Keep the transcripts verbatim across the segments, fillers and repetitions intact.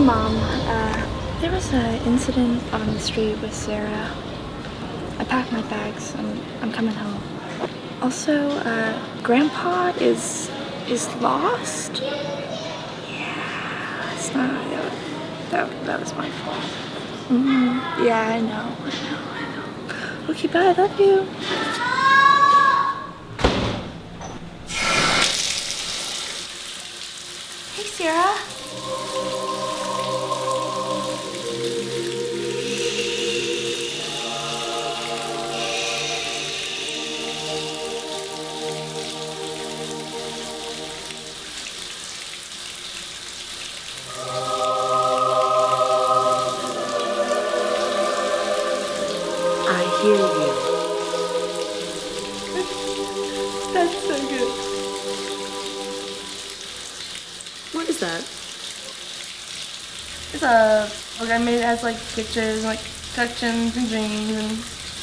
Mom, uh, there was an incident on the street with Sarah. I packed my bags and I'm coming home. Also, uh, Grandpa is is lost. Yeah, it's not. That, that, that was my fault. Mm-hmm. Yeah, I know. I know. I know. Okay, bye. I love you. Hey, Sarah. I hear you. That's so good. What is that? It's a book I made. It has like pictures and like sections and dreams, and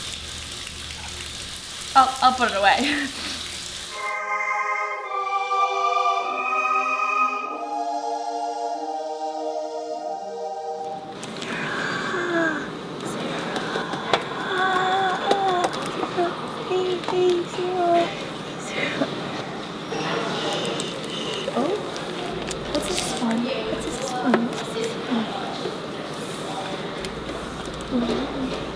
I'll I'll put it away. Hey, hey, Sarah. Sarah. Oh, what's this one? What's this one? What's this one? Oh.